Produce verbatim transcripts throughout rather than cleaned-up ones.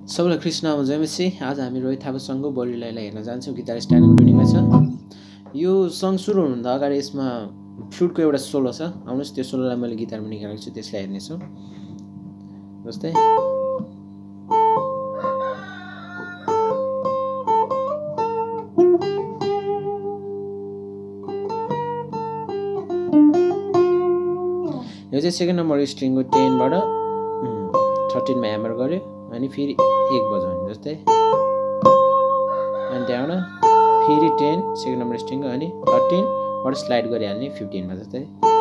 सबैलाई कृष्ण जयमसी। आज हामी रोहित थापासँगको बोलीलाई हेर्न जान्छौँ। गिटार स्टाइल एन्ड ट्युनिङमा छ। यो सङ सुरु हुनुभन्दा अगाडि यसमा फ्लुटको एउटा सोलो छ। आउनुहोस् त्यो सोलोलाई मैले गिटारमा निकालेको छु, त्यसलाई हेर्नेछौँ। जस्तै यो चाहिँ सेकेन्ड नम्बर स्ट्रिङको टेनबाट थर्टिनमा ह्यामर गर्यो अनि फेरि एक बजाउने जस्तै, अनि त्यहाँबाट फेरि टेन सेकेन्ड नम्बर स्ट्रिङको अनि थर्टिनबाट स्लाइड गरिहाल्ने फिफ्टिनमा जस्तै,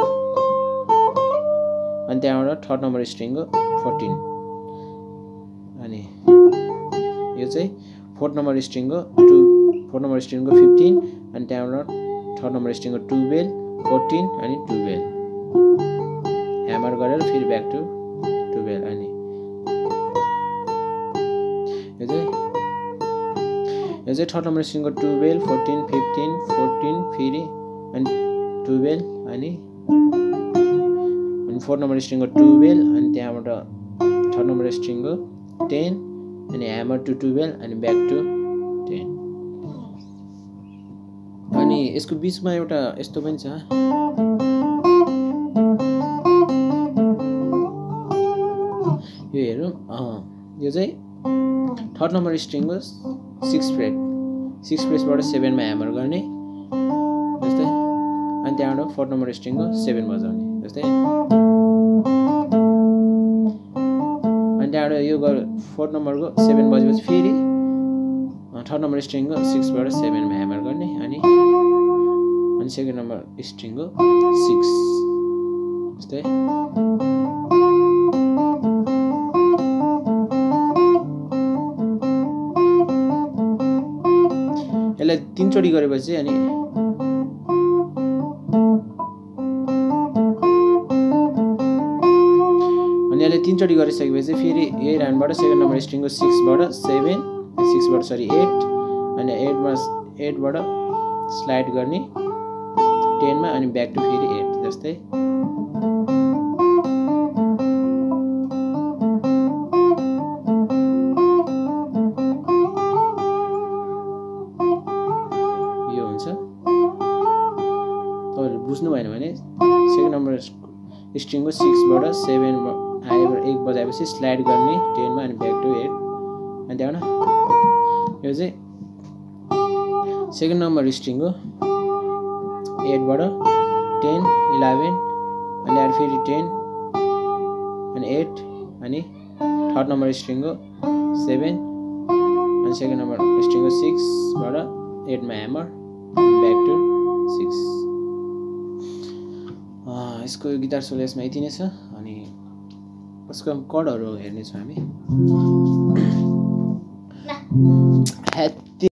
अनि त्यहाँबाट थर्ड नम्बर स्ट्रिङको फोर्टिन, अनि यो चाहिँ फोर्थ नम्बर स्ट्रिङको टु फोर्थ नम्बर स्ट्रिङको फिफ्टिन, अनि त्यहाँबाट थर्ड नम्बर स्ट्रिङको टुवेल्भ फोर्टिन अनि टुवेल्भ ह्यामर गरेर फेरि ब्याक टु टुवेल्भ, अनि यो चाहिँ यो चाहिँ थर्ड नम्बर स्ट्रिङको टुवेल्भ फोर्टिन फिफ्टिन फोर्टिन फेरि अनि टुवेल्भ अनि अनि फोर्थ नम्बर स्ट्रिङको टुवेल्भ, अनि त्यहाँबाट थर्ड नम्बर स्ट्रिङको टेन अनि ह्यामर टु टुवेल्भ अनि ब्याक टु टेन। अनि यसको बिचमा एउटा यस्तो पनि छ, यो हेरौँ। यो चाहिँ थर्ड नम्बर स्ट्रिङको सिक्स फ्रेट सिक्स फ्रेटबाट सेभेनमा ह्यामर गर्ने जस्तै, अनि त्यहाँबाट फोर्थ नम्बर स्ट्रिङको सेभेन बजाउने जस्तै, अनि त्यहाँबाट यो गर फोर्थ नम्बरको सेभेन बजेपछि फेरि थर्ड नम्बर स्ट्रिङको सिक्सबाट सेभेनमा ह्यामर गर्ने अनि अनि सेकेन्ड नम्बर स्ट्रिङको सिक्स जस्तै, यसलाई तीनचोटि गरेपछि अनि अनि यसलाई तीनचोटि गरिसकेपछि फेरि यही राउन्डबाट सेकेन्ड नम्बर स्ट्रिङको सिक्सबाट सेभेन सिक्सबाट सरी एट अनि एटमा एटबाट स्लाइड गर्ने टेनमा अनि ब्याक टु फेरि एट जस्तै, यो हुन्छ। तपाईँहरू बुझ्नु भएन भने सेकेन्ड नम्बर स्ट्रिङको सिक्सबाट सेभेन आएर एक बजाएपछि स्लाइड गर्ने टेनमा अनि ब्याक टु एट, अनि त्यहाँबाट यो चाहिँ सेकेन्ड नम्बर स्ट्रिङको एटबाट टेन इलेभेन अनि अरू फेरि टेन अनि एट अनि थर्ड नम्बर स्ट्रिङको सेभेन अनि सेकेन्ड नम्बर स्ट्रिङको सिक्सबाट एटमा ह्यामर ब्याक टु सिक्स। यसको गिटार सोलो यसमा यति नै छ। अनि यसको कर्डहरू हेर्नेछौँ हामी।